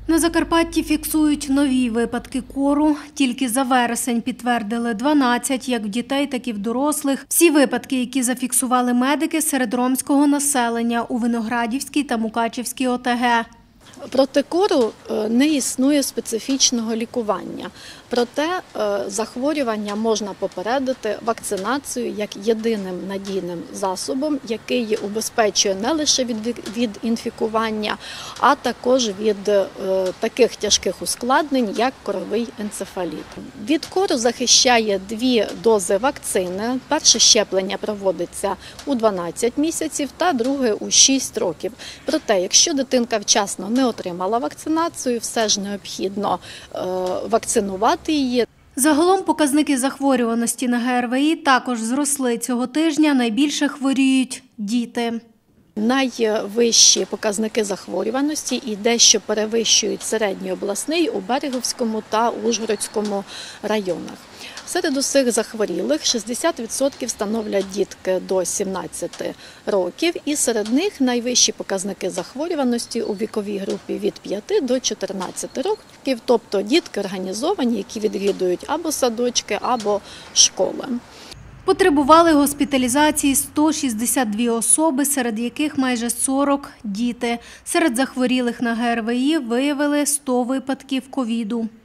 На Закарпатті фіксують нові випадки кору. Тільки за вересень підтвердили 12, як в дітей, так і в дорослих. Всі випадки, які зафіксували медики, серед ромського населення у Виноградівській та Мукачівській ОТГ. Проти кору не існує специфічного лікування, проте захворювання можна попередити вакцинацією як єдиним надійним засобом, який убезпечує не лише від інфікування, а також від таких тяжких ускладнень, як коровий енцефаліт. Від кору захищає 2 дози вакцини. Перше щеплення проводиться у 12 місяців та друге у 6 років. Проте, якщо дитинка вчасно не отримала вакцинацію, все ж необхідно вакцинувати її. Загалом показники захворюваності на ГРВІ також зросли цього тижня. Найбільше хворіють діти. Найвищі показники захворюваності і дещо перевищують середній обласний у Берегівському та Ужгородському районах. Серед усіх захворілих 60% становлять дітки до 17 років, і серед них найвищі показники захворюваності у віковій групі від 5 до 14 років, тобто дітки організовані, які відвідують або садочки, або школи. Потребували госпіталізації 162 особи, серед яких майже 40 – діти. Серед захворілих на ГРВІ виявили 100 випадків ковіду.